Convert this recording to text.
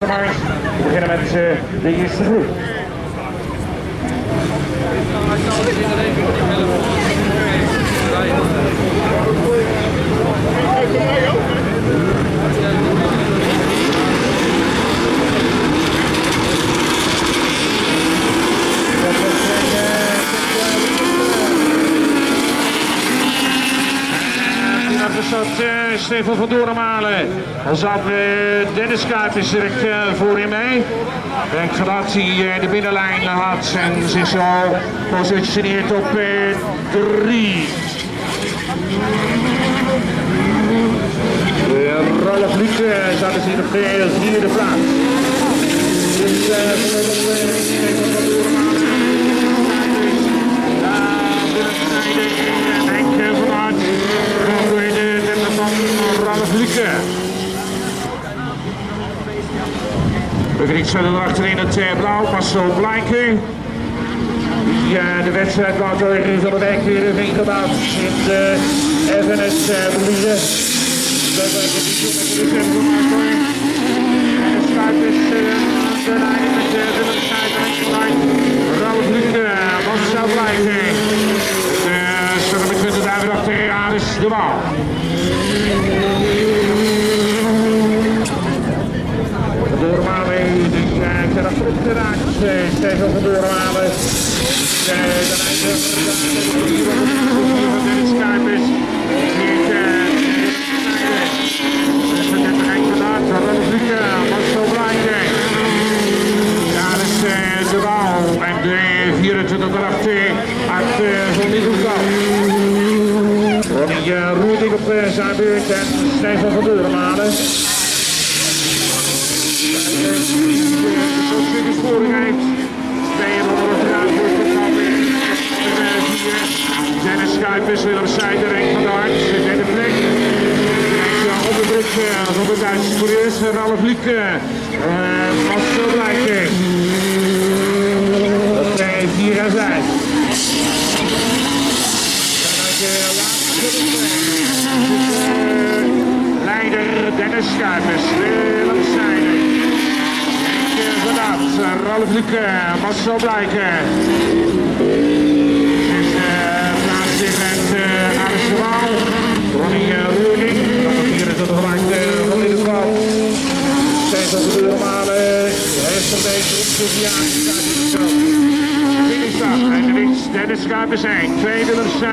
markt. We beginnen met de eerste groep. Stefan van Doornmalen. Dan zat Dennis Kuipers direct voor hem mee. Ik denk dat hij de binnenlijn had en zich zo positioneert op 3. Ralf Luke zat dus hier op de 4e plaats. Dus Ralf Luke. We gaan iets verder achterin het blauw, Marcel Blijken. Ja, de wedstrijd van de week weer is ingebouwd in de FNS Bolide. Dat was het niet met de recent van Marcel. En de schuif is de lijn met Willem Snijder en Klein. Ralf Luke, Marcel Blijken. Zullen we kunnen daar weer achteraan is de bal. Doormalen, die kan achterop geraakt. Stefan van Doormalen. De leider van Dennis Kuipers. Ralf Luke, Marcel Blijken. Daar is de bal. En de 24 erachter van Middelkamp. Ronnie Roerding op zijn beurt en Stefan van Doormalen. De sporing heeft. Twee onder eruit wordt gekomen. Dennis Kuipers, Willem Snijder, Henk van der Hart. De derde plek. Op de druk van de Duitse coureurs. Ralf Luke. Marcel Blijken. Dat 4 en 5. Leider Dennis Kuipers. Willem Snijder. Ralf Luke, Marcel Blijken. Dus plaats zich met Aris de Waal. Ronnie Roerding. Hier is het gelijk van Middelkamp. Stefan van Doormalen. De rest van deze groep. Finish af. En de winst Dennis Kuipers 1. 2 Willem Snijder.